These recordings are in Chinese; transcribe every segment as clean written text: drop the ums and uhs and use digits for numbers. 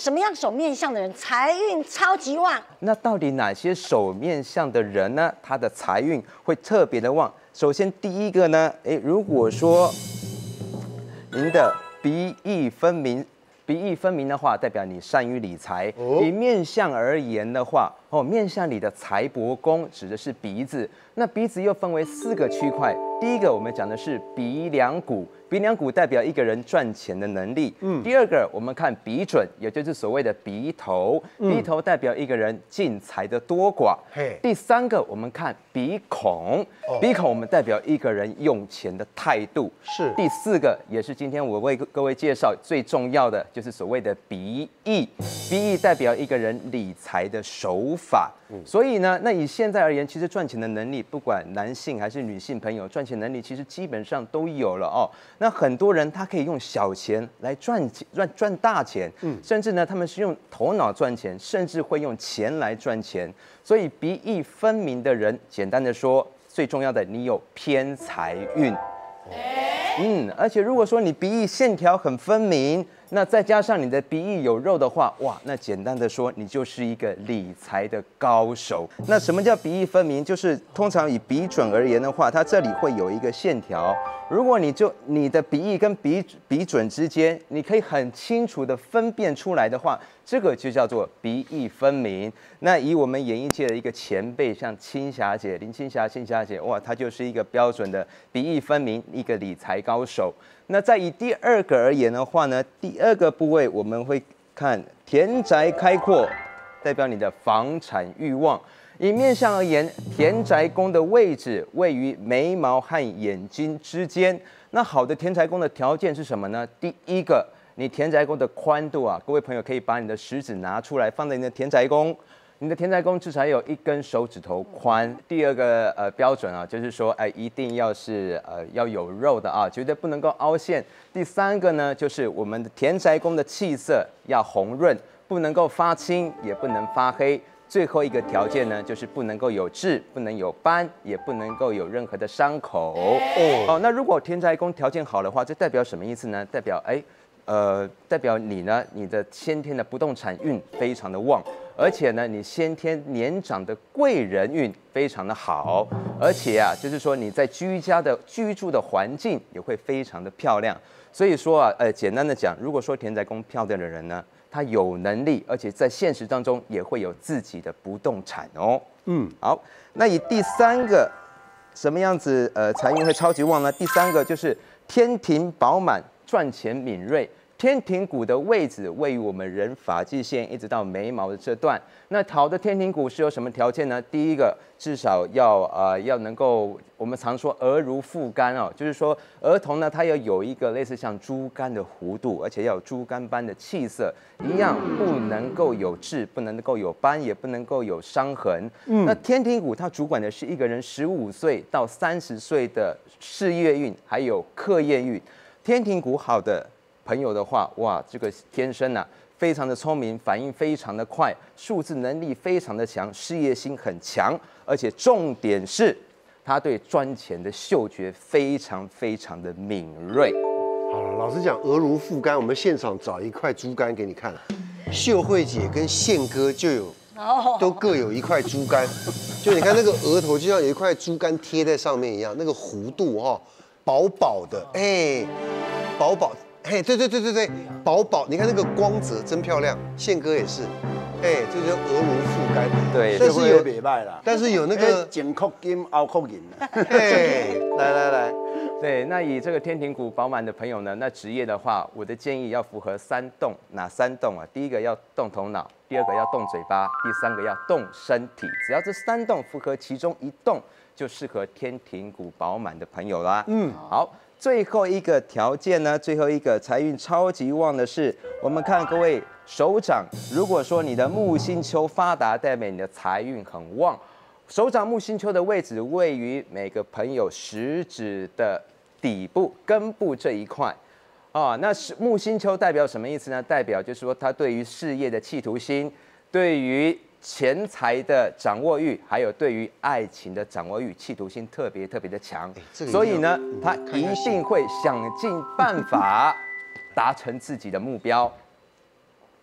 什么样手面相的人财运超级旺？ 那到底哪些手面相的人呢？他的财运会特别的旺？首先第一个呢，如果说您的鼻翼分明。鼻翼分明的话，代表你善于理财。以面相而言的话，面相里的财帛宫指的是鼻子。那鼻子又分为4个区块。第一个我们讲的是鼻梁骨，鼻梁骨代表一个人赚钱的能力。第二个我们看鼻准，也就是所谓的鼻头，鼻头代表一个人进财的多寡。第3个我们看鼻孔，鼻孔我们代表一个人用钱的态度。是。第4个也是今天我为各位介绍最重要的，就是所谓的鼻翼，鼻翼代表一个人理财的手法。所以呢，那以现在而言，其实赚钱的能力，不管男性还是女性朋友，赚钱能力其实基本上都有了哦。那很多人他可以用小钱来赚大钱，甚至呢，他们是用头脑赚钱，甚至会用钱来赚钱。所以鼻翼分明的人，简单的说，最重要的，你有偏财运。而且如果说你鼻翼线条很分明，那再加上你的鼻翼有肉的话，哇，那简单的说，你就是一个理财的高手。那什么叫鼻翼分明？就是通常以鼻准而言的话，它这里会有一个线条。如果你的鼻翼跟鼻准之间，你可以很清楚的分辨出来的话，这个就叫做鼻翼分明。那以我们演艺界的一个前辈，像青霞姐林青霞，哇，她就是一个标准的鼻翼分明，一个理财高手。那再以第2个而言的话呢，第2个部位我们会看田宅开阔，代表你的房产欲望。以面相而言，田宅宫的位置位于眉毛和眼睛之间。那好的田宅宫的条件是什么呢？第一个，你田宅宫的宽度啊，各位朋友可以把你的食指拿出来，放在你的田宅宫。你的田宅宫至少有1根手指头宽。第2个标准啊，就是说一定要是要有肉的啊，绝对不能够凹陷。第3个呢，就是我们的田宅宫的气色要红润，不能够发青，也不能发黑。最后一个条件呢，就是不能够有痣，不能有斑，也不能够有任何的伤口。那如果田宅宫条件好的话，这代表什么意思呢？代表你呢，你的先天的不动产运非常的旺，而且呢，你先天年长的贵人运非常的好，而且啊，就是说你在居住的环境也会非常的漂亮。所以说啊，简单的讲，如果说田宅宫漂亮的人呢，他有能力，而且在现实当中也会有自己的不动产哦。好，那以第3个什么样子财运会超级旺呢？第3个就是天庭饱满，赚钱敏锐。天庭骨的位置位于我们人发际线一直到眉毛的这段。那好的天庭骨是有什么条件呢？第一个，至少要能够，我们常说额如覆竿哦，就是说额头呢，它要有一个类似像猪肝的弧度，而且要有猪肝般的气色，一样不能够有痣，不能够有斑，也不能够有伤痕。那天庭骨它主管的是一个人15岁到30岁的事业运，还有课业运。天庭骨好的朋友的话，哇，这个天生啊，非常的聪明，反应非常的快，数字能力非常的强，事业心很强，而且重点是，他对赚钱的嗅觉非常非常的敏锐。 好了，老实讲，额如覆竿，我们现场找一块猪肝给你看，秀慧姐跟宪哥就有，都各有一块猪肝，就你看那个额头就像有一块猪肝贴在上面一样，那个弧度薄薄的，薄薄。对，薄薄，你看那个光泽真漂亮，宪哥也是，这就额如覆竿。 对， 但是有那个前曲金后曲银。 来， 对，那以这个天庭骨饱满的朋友呢，那职业的话，我的建议要符合3动，哪3动啊？第一个要动头脑，第2个要动嘴巴，第3个要动身体。只要这3动符合其中1动，就适合天庭骨饱满的朋友啦。好。最后一个条件呢，最后一个财运超级旺的是，我们看各位手掌，如果说你的木星丘发达，代表你的财运很旺。手掌木星丘的位置位于每个朋友食指的底部、根部这一块。那木星丘代表什么意思呢？代表就是说他对于事业的企图心，对于钱财的掌握欲，还有对于爱情的掌握欲，企图心特别的强，所以呢，他一定会想尽办法达成自己的目标。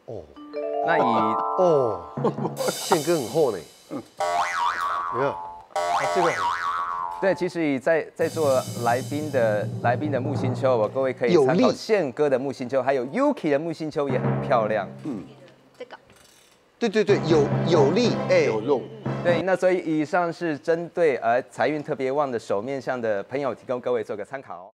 哦那以哦，宪哥很厚呢。有没有？这个对，其实以在座来宾的木星丘，各位可以参考宪哥的木星丘，还有 Yuki 的木星丘也很漂亮。 这个对，有力， 有用。 对，那所以以上是针对财运特别旺的手面相的朋友，提供各位做个参考。